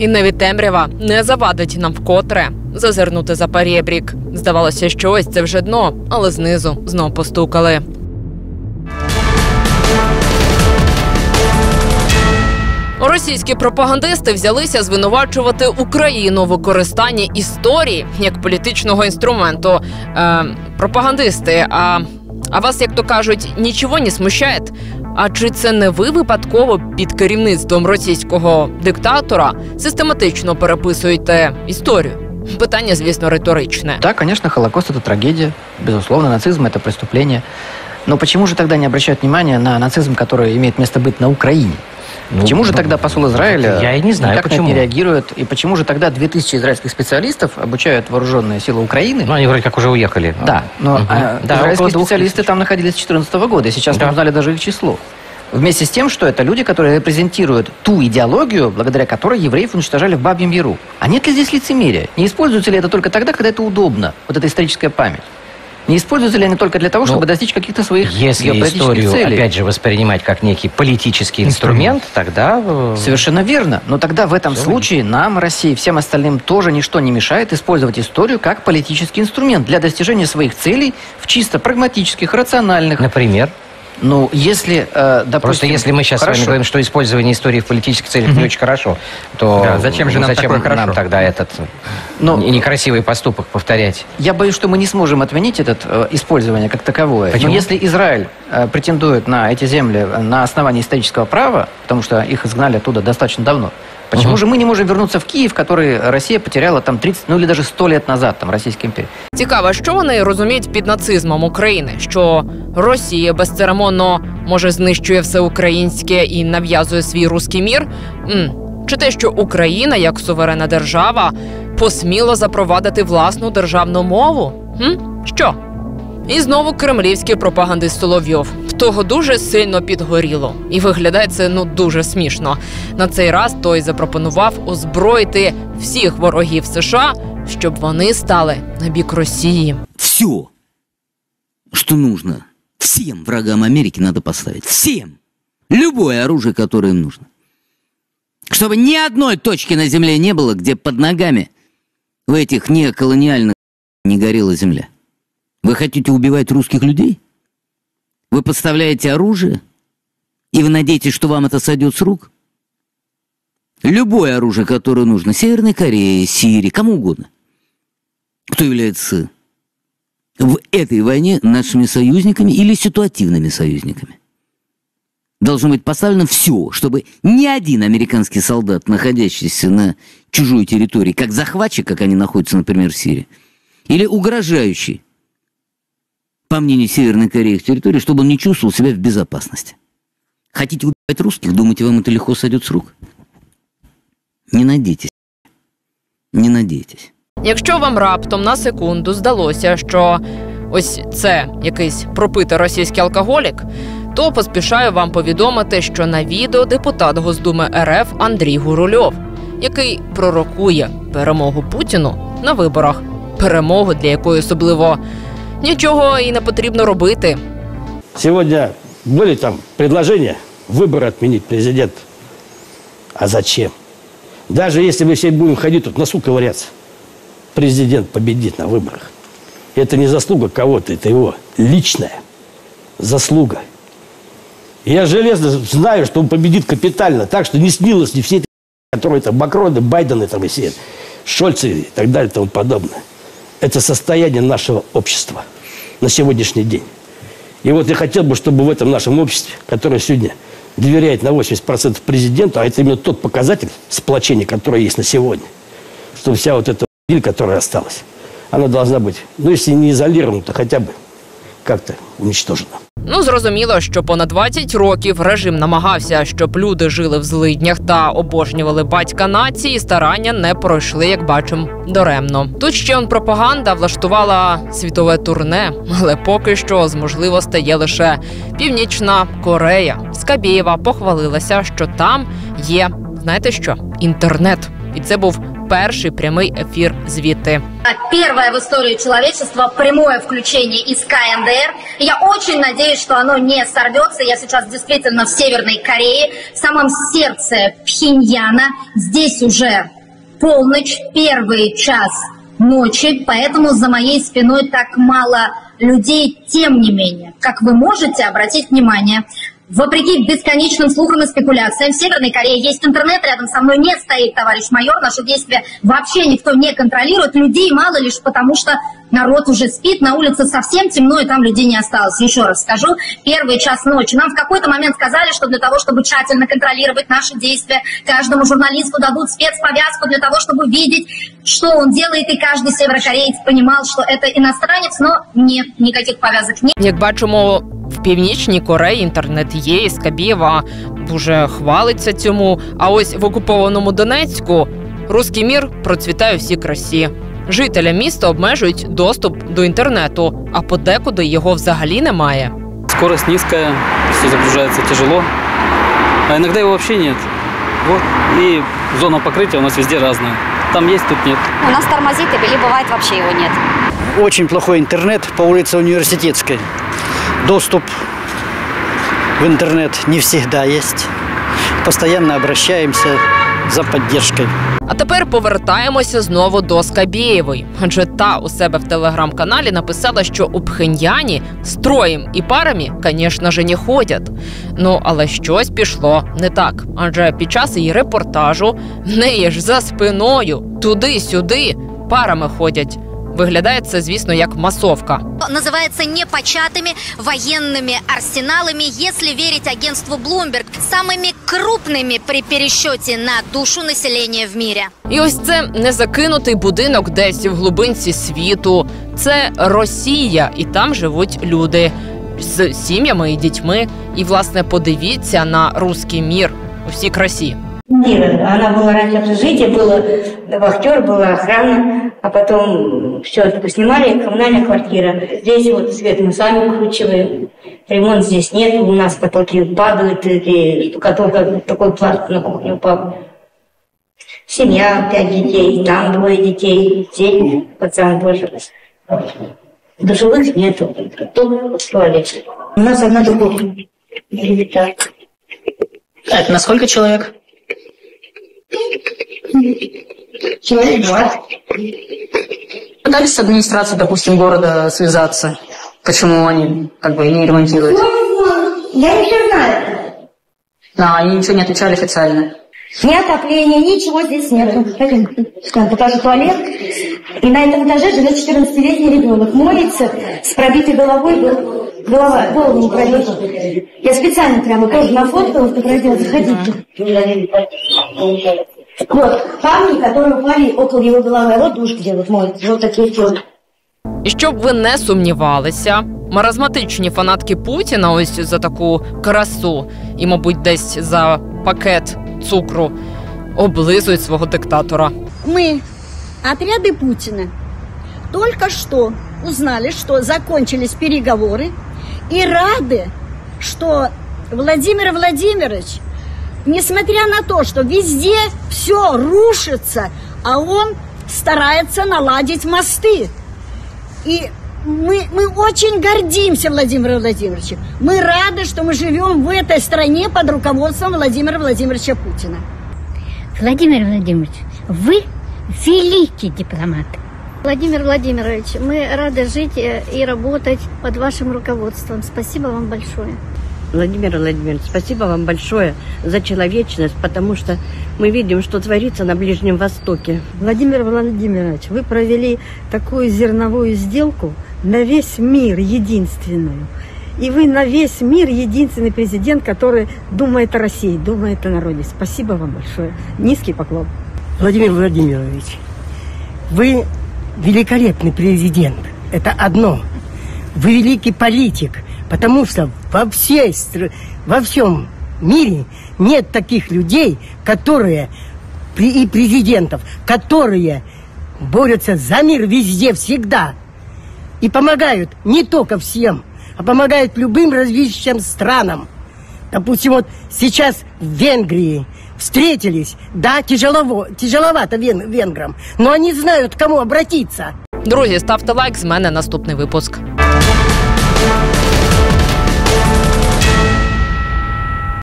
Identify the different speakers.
Speaker 1: І навіть темрява не завадить нам вкотре зазирнути за перебрік. Здавалося, що ось це вже дно, але знизу знов постукали. Російські пропагандисти взялися звинувачувати Україну в використанні історії як політичного інструменту. Пропагандисти, а вас, як то кажуть, нічого не смущає? А чи це не ви випадково під керівництвом російського диктатора систематично переписуєте історію? Питання, звісно, риторичне.
Speaker 2: Да, конечно, Холокост – это трагедия. Безусловно, нацизм – это преступление. Но почему же тогда не обращают внимания на нацизм, который имеет место быть на Украине? Почему же тогда посол Израиля
Speaker 3: я и не знаю,
Speaker 2: никак
Speaker 3: почему.
Speaker 2: не реагирует? И почему же тогда 2000 израильских специалистов обучают вооруженные силы Украины?
Speaker 3: Ну, они вроде как уже уехали.
Speaker 2: Да, но
Speaker 3: Да,
Speaker 2: израильские
Speaker 3: около 2000.
Speaker 2: специалисты там находились с 2014 года, и сейчас мы узнали даже их число. Вместе с тем, что это люди, которые репрезентируют ту идеологию, благодаря которой евреев уничтожали в Бабьем Яру. А нет ли здесь лицемерия? Не используется ли это только тогда, когда это удобно? Вот эта историческая память. Не используются ли они только для того, чтобы достичь каких-то своих геополитических
Speaker 3: историю,
Speaker 2: целей?
Speaker 3: опять же, воспринимать как некий политический инструмент, тогда...
Speaker 2: Совершенно верно. Но тогда в этом случае нам, России, всем остальным тоже ничто не мешает использовать историю как политический инструмент для достижения своих целей в чисто прагматических, рациональных...
Speaker 3: Например?
Speaker 2: Ну, если, допустим...
Speaker 3: Просто если мы сейчас с вами говорим, что использование истории в политических целях не очень хорошо, то
Speaker 4: да, зачем же нам
Speaker 3: тогда этот некрасивый поступок повторять?
Speaker 2: Я боюсь, что мы не сможем отменить это использование как таковое.
Speaker 3: Почему?
Speaker 2: Но если Израиль претендует на эти земли на основании исторического права, потому что их изгнали оттуда достаточно давно, почему же мы не можем вернуться в Киев, который Россия потеряла там 30, ну или даже 100 лет назад, там, Российской империи?
Speaker 1: Цікаво, що вони розуміють під нацизмом України? Що Росія безцеремонно, може, знищує все українське і нав'язує свій руський мір? Чи те, що Україна, як суверенна держава, посміла запровадити власну державну мову? Що? І знову кремлівський пропагандист Соловйов. В того дуже сильно підгоріло. І виглядає це, дуже смішно. На цей раз той запропонував озброїти всіх ворогів США, щоб вони стали на бік Росії.
Speaker 5: Все, что нужно, всем врагам Америки надо поставить. Всем. Любое оружие, которое им нужно. Чтобы ни одной точки на земле не было, где под ногами в этих неколониальных не горела земля. Вы хотите убивать русских людей? Вы подставляете оружие? И вы надеетесь, что вам это сойдет с рук? Любое оружие, которое нужно Северной Корее, Сирии, кому угодно, кто является в этой войне нашими союзниками или ситуативными союзниками. Должно быть поставлено все, чтобы ни один американский солдат, находящийся на чужой территории, как захватчик, как они находятся, например, в Сирии, или угрожающий, по мнению Северной Кореи, в территории, чтобы он не чувствовал себя в безопасности. Хотите убивать русских? Думаете, вам это легко сойдет с рук? Не надейтесь. Не надейтесь.
Speaker 1: Якщо вам раптом на секунду здалося, що ось це якийсь пропитий російський алкоголік, то поспішаю вам повідомити, що на відео депутат Госдуми РФ Андрій Гурульов, який пророкує перемогу Путіну на виборах. Перемогу, для якої особливо нічого і не потрібно робити.
Speaker 6: Сегодня были там предложения выборы отменить президента. А зачем? Даже если мы все будем ходить тут носу ковыряться, президент победит на выборах. Это не заслуга кого-то, это его личная заслуга. И я железно знаю, что он победит капитально, так что не снилось ни все эти, которые там Макроны, Байдены там и все, Шольцы и так далее и тому подобное. Это состояние нашего общества на сегодняшний день. И вот я хотел бы, чтобы в этом нашем обществе, которое сегодня доверяет на 80% президенту, а это именно тот показатель сплочения, который есть на сегодня, чтобы вся вот эта пыль, которая осталась, она должна быть, если не изолирована, то хотя бы как-то уничтожена.
Speaker 1: Зрозуміло, що понад 20 років режим намагався, щоб люди жили в злиднях та обожнювали батька нації, старання не пройшли, як бачимо, даремно. Тут ще пропаганда влаштувала світове турне, але поки що з можливостей є лише Північна Корея. Скабєєва похвалилася, що там є, знаєте що, інтернет. І це був перший прямий ефір звідти.
Speaker 4: Первое в истории человечества прямое включение из КНДР. Я очень надеюсь, что оно не сорвется. Я сейчас действительно в Северной Корее, в самом сердце Пхеньяна. Здесь уже полночь, первый час ночи, поэтому за моей спиной так мало людей. Тем не менее, как вы можете обратить внимание, вопреки бесконечным слухам и спекуляциям, в Северной Корее есть интернет, рядом со мной не стоит товарищ майор, наши действия вообще никто не контролирует, людей мало лишь потому, что народ уже спит, на улице совсем темно, и там людей не осталось. Еще раз скажу, первый час ночи. Нам в какой-то момент сказали, что для того, чтобы тщательно контролировать наши действия, каждому журналисту дадут спецповязку для того, чтобы видеть, что он делает, и каждый северокореец понимал, что это иностранец, но нет, никаких повязок нет.
Speaker 1: Як бачимо, в Північній Кореї інтернет є, і Скабєєва дуже хвалиться цьому. А ось в окупованому Донецьку руський мір процвітає у всій красі. Жителям міста обмежують доступ до інтернету, а подекуди його взагалі немає.
Speaker 7: Скорость низкая, все загружается тяжело, а иногда его вообще нет. Вот. И зона покрытия у нас везде разная. Там есть, тут нет.
Speaker 8: У нас тормозит, или бывает вообще его нет.
Speaker 9: Очень плохой интернет по улице Университетской. Доступ в интернет не всегда есть. Постоянно обращаемся за поддержкой.
Speaker 1: А тепер повертаємося знову до Скабєєвої. Адже та у себе в телеграм-каналі написала, що у Пхеньяні строєм і парами, звісно ж, не ходять. Ну, але щось пішло не так. Адже під час її репортажу в неї ж за спиною туди-сюди парами ходять. Виглядає це, звісно, як масовка.
Speaker 8: Называется непочатыми военными арсеналами, если верить агентству Bloomberg, самыми крупными при пересчете на душу населения в мире.
Speaker 1: І ось це незакинутий будинок десь в глибинці світу. Це Росія, і там живуть люди з сім'ями і дітьми. І, власне, подивіться на руський мір у всій красі.
Speaker 10: Она была раньше общежитие, было вахтер, была охрана, а потом все снимали, коммунальная квартира. Здесь вот свет мы сами выкручиваем, ремонт здесь нет, у нас потолки падают, и штукатурка, такой пласт на кухню упал. Семья, 5 детей, там 2 детей, дети, пацан больше. Душевых нету, только туалет. У нас одна духовка.
Speaker 11: Это на сколько человек?
Speaker 10: Человек 20.
Speaker 11: Пытались с администрацией, допустим, города связаться? Почему они не ремонтируют?
Speaker 10: Я не знаю.
Speaker 11: А, они ничего не отвечали официально?
Speaker 10: Ни отопления, ничего здесь нет. Покажу туалет. И на этом этаже живет 14-летний ребенок. Моется с пробитой головой, голову не пробита. Я специально прямо тоже нафоткала, чтобы раздел заходите. Вот, камни, которые упали около его головы. Вот душ где вот моется. Вот такие вот.
Speaker 1: І щоб ви не сумнівалися, маразматичні фанатки Путіна ось за таку красу і, мабуть, десь за пакет цукру облизують свого диктатора.
Speaker 12: Мы, отряды Путина, только что узнали, что закончились переговоры, и рады, что Владимир Владимирович, несмотря на то, что везде все рушится, а он старается наладить мосты. И мы очень гордимся Владимиром Владимировичем. Мы рады, что мы живем в этой стране под руководством Владимира Владимировича Путина.
Speaker 13: Владимир Владимирович, вы великий дипломат.
Speaker 14: Владимир Владимирович, мы рады жить и работать под вашим руководством. Спасибо вам большое.
Speaker 15: Владимир Владимирович, спасибо вам большое за человечность, потому что мы видим, что творится на Ближнем Востоке.
Speaker 16: Владимир Владимирович, вы провели такую зерновую сделку на весь мир, единственную. И вы на весь мир единственный президент, который думает о России, думает о народе. Спасибо вам большое. Низкий поклон.
Speaker 17: Владимир Владимирович, вы великолепный президент. Это одно. Вы великий политик. Потому что во всем мире нет таких людей, которые и президентов, которые борются за мир везде, всегда. И помогают не только всем, а помогают любым развивающимся странам. Допустим, вот сейчас в Венгрии встретились, да, тяжеловато венграм, но они знают, к кому обратиться.
Speaker 1: Друзі, ставте лайк, з мене наступний випуск.